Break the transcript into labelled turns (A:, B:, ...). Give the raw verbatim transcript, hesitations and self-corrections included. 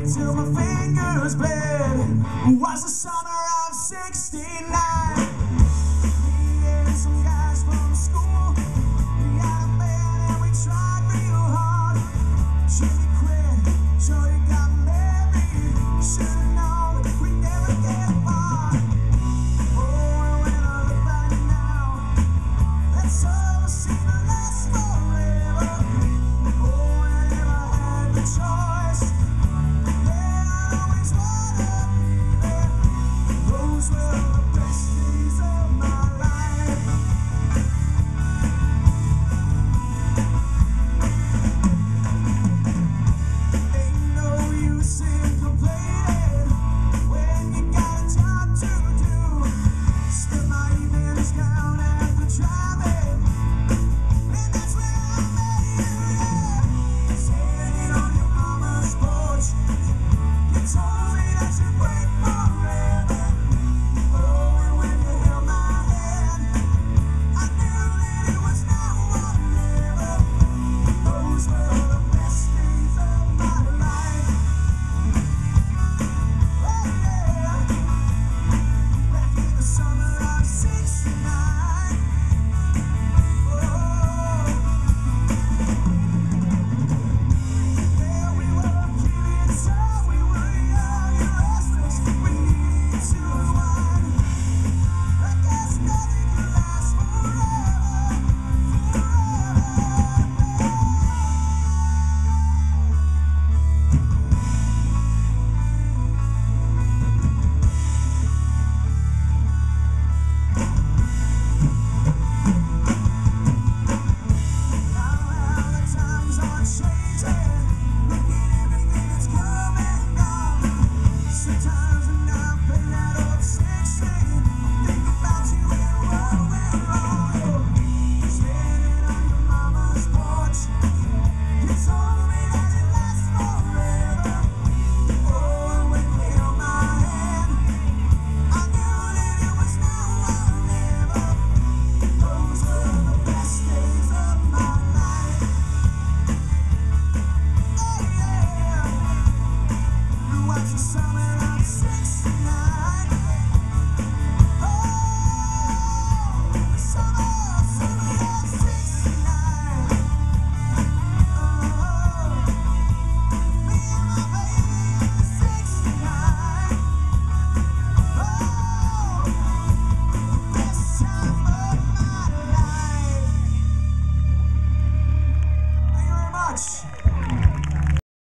A: till my fingers bled. Was the summer of sixty-nine. Me and some guys from school, we had a band and we tried real hard. Jimmy quit, Joey got married. Should've known we'd never get far. Oh, when I look back now, that summer seemed to last forever. Oh, and if I had the choice, yeah, I'd always wanna be there. Those were the best days of my life. Ain't no use in complaining when you got a job to do. Spend my evenings down at the drive-in, and that's where I met you, yeah. Standing on your mama's porch, you told me that you'd wait forever. Oh, and when you held my hand, I knew that it was now or never. Those were the best days of my life. Oh, yeah. Back in the summer of sixty-nine. Oh, yeah, we were kids, so we were young and restless. We needed to unwind. I guess nothing could last forever, forever. Now how the times are changing. Look at everything that's come and gone. Sometimes when I play that old sixteen, I think about you and what went wrong. Standing on your mama's porch, you told me that it lasts forever. Oh, and when you held my hand, I knew that it was now or never. Those were the best days of my life. Oh, yeah. It was the summer of sixty-nine. Oh, the summer, summer of sixty-nine. Oh, me and my baby in sixty-nine. Oh, the best time of my life. Thank you very much.